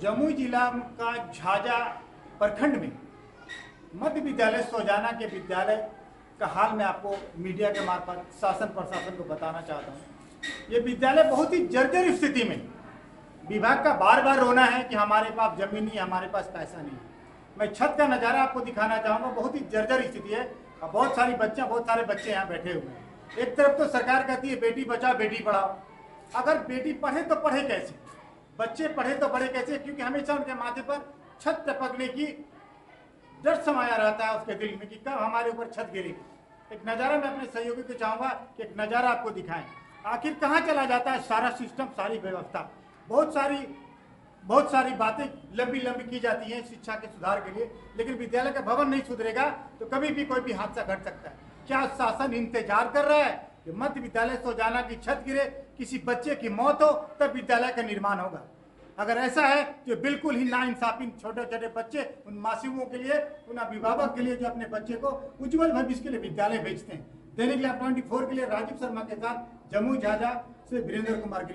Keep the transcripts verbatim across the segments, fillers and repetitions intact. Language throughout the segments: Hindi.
जमुई जिला का झाझा प्रखंड में मध्य विद्यालय सोजाना के विद्यालय का हाल मैं आपको मीडिया के मार्फत शासन प्रशासन को बताना चाहता हूँ। ये विद्यालय बहुत ही जर्जर स्थिति में, विभाग का बार बार रोना है कि हमारे पास जमीन नहीं, हमारे पास पैसा नहीं। मैं छत का नज़ारा आपको दिखाना चाहूँगा। बहुत ही जर्जर स्थिति है और बहुत सारी बच्चे बहुत सारे बच्चे यहाँ बैठे हुए हैं। एक तरफ तो सरकार कहती है बेटी बचाओ बेटी पढ़ाओ, अगर बेटी पढ़े तो पढ़े कैसे, बच्चे पढ़े तो पढ़े कैसे, क्योंकि हमेशा उनके माथे पर छत टपकने की डर समाया रहता है उसके दिल में कि कब हमारे ऊपर छत गिरेगी। एक नज़ारा मैं अपने सहयोगी को चाहूँगा कि एक नज़ारा आपको दिखाएं, आखिर कहाँ चला जाता है सारा सिस्टम, सारी व्यवस्था। बहुत सारी बहुत सारी बातें लंबी लंबी की जाती हैं शिक्षा के सुधार के लिए, लेकिन विद्यालय का भवन नहीं सुधरेगा तो कभी भी कोई भी हादसा घट सकता है। क्या शासन इंतजार कर रहा है कि मध्य विद्यालय सोजाना की छत गिरे, किसी बच्चे की मौत हो, तब विद्यालय का निर्माण होगा? अगर ऐसा है तो बिल्कुल ही नाइंसाफी छोटे छोटे बच्चे, उन मासूमों के लिए, उन अभिभावक के लिए जो अपने बच्चे को उज्जवल भविष्य के लिए विद्यालय भेजते हैं। दैनिक लाइव ट्वेंटी फोर के लिए राजीव शर्मा के साथ जमुई झाझा से वीरेंद्र कुमार।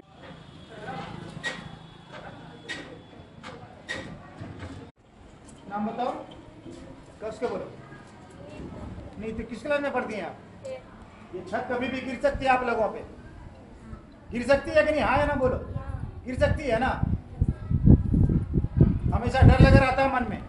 नाम बताओ, कस के बोलो। नहीं तो किस क्लास में पढ़ती हैं आप? ये छत कभी भी गिर सकती है आप लोगों पे, गिर सकती है कि नहीं? हाँ या ना बोलो, गिर सकती है ना? हमेशा डर लगा रहता है मन में।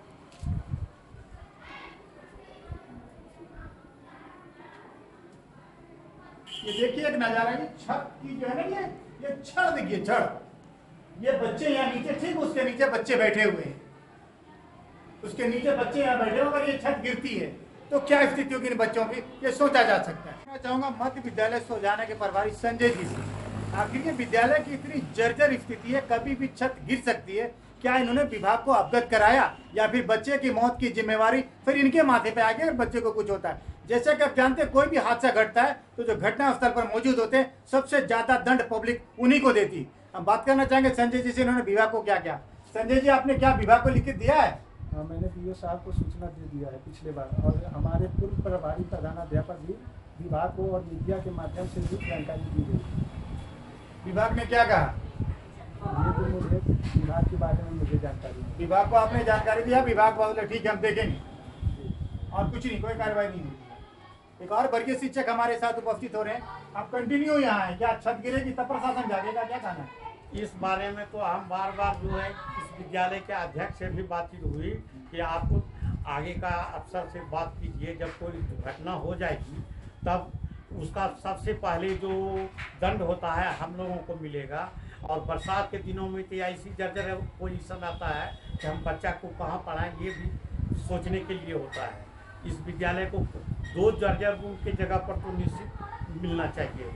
ये देखिए एक नजारा, ये छत की जो है ना, ये ये छड़ देखिए, छड़। ये बच्चे यहाँ नीचे, ठीक उसके नीचे बच्चे बैठे हुए हैं, उसके नीचे बच्चे यहाँ बैठे हो, अगर ये छत गिरती है तो क्या स्थिति होगी इन बच्चों की, ये सोचा जा सकता है। मैं चाहूंगा मध्य विद्यालय सोजाना के प्रभारी संजय जी से, आखिर ये विद्यालय की इतनी जर्जर स्थिति है, कभी भी छत गिर सकती है, क्या इन्होंने विभाग को अवगत कराया या फिर बच्चे की मौत की जिम्मेवारी फिर इनके माथे पे आ गई और बच्चे को कुछ होता है? जैसे कि आप जानते हैं कोई भी हादसा घटता है तो जो घटना स्थल पर मौजूद होते हैं सबसे ज्यादा दंड पब्लिक उन्हीं को देती है। हम बात करना चाहेंगे संजय जी से, इन्होंने विभाग को क्या क्या। संजय जी, आपने क्या विभाग को लिखित दिया है? हाँ, मैंने पीओ साहब को सूचना दे दिया है पिछले बार, और हमारे पूर्व प्रभारी प्रधानाध्यापक भी विभाग को और मीडिया के माध्यम से भी जानकारी दी गई। विभाग ने क्या कहा? ये तो मुझे विभाग के बारे में मुझे जानकारी है। विभाग को आपने जानकारी दिया, विभाग बोले ठीक है हम देखेंगे, और कुछ नहीं, कोई कार्रवाई नहीं हुई। एक और वर्गीय शिक्षक हमारे साथ उपस्थित हो रहे हैं, आप कंटिन्यू यहाँ है, क्या छत गिरेगी तब प्रशासन जागेगा, क्या कहना है? इस बारे में तो हम बार बार जो है इस विद्यालय के अध्यक्ष से भी बातचीत हुई कि आपको आगे का अफसर से बात कीजिए, जब कोई घटना हो जाएगी तब उसका सबसे पहले जो दंड होता है हम लोगों को मिलेगा। और बरसात के दिनों में तो ऐसी जर्जर पोजीशन आता है कि हम बच्चा को कहाँ पढ़ाएं, ये भी सोचने के लिए होता है। इस विद्यालय को दो जर्जर के जगह पर तो निश्चित मिलना चाहिए।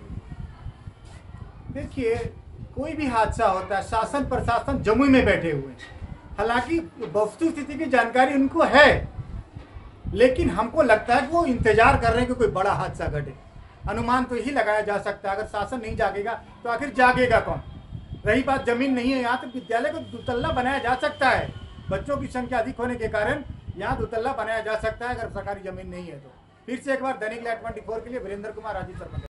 देखिए कोई भी हादसा होता है, शासन प्रशासन जमुई में बैठे हुए हैं, हालांकि वस्तु स्थिति की जानकारी उनको है, लेकिन हमको लगता है कि वो इंतजार कर रहे हैं कि कोई बड़ा हादसा घटे। अनुमान तो यही लगाया जा सकता है, अगर शासन नहीं जागेगा तो आखिर जागेगा कौन? रही बात जमीन नहीं है यहाँ, तो विद्यालय को दुतल्ला बनाया जा सकता है। बच्चों की संख्या अधिक होने के कारण यहाँ दुतल्ला बनाया जा सकता है अगर सरकारी जमीन नहीं है तो। फिर से एक बार दैनिक लाइव ट्वेंटी फोर के लिए वीरेंद्र कुमार, राजीव शर्मा।